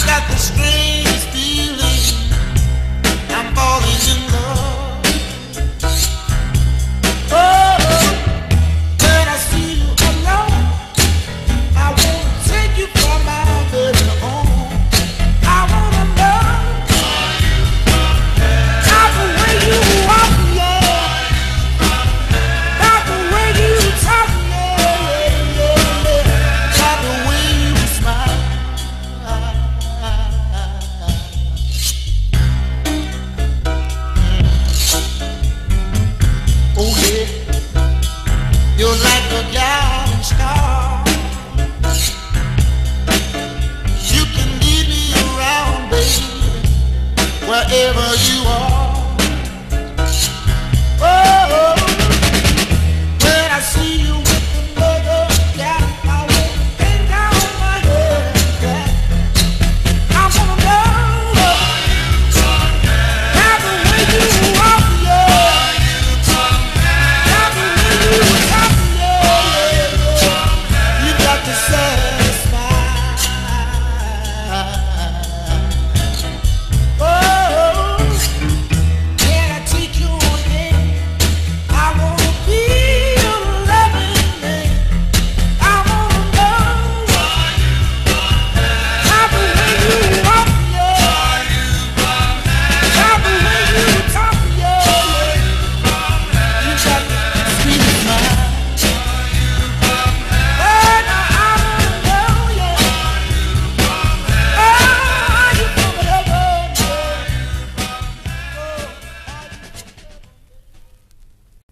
got the strange feeling I'm falling in love. Oh, when I see you alone, I wanna take you from my very own. I wanna know how the way you walk, yeah, how the way you talk, yeah, how the way you smile. Oh yeah, you're like a guiding star. You can lead me around, baby, wherever you are.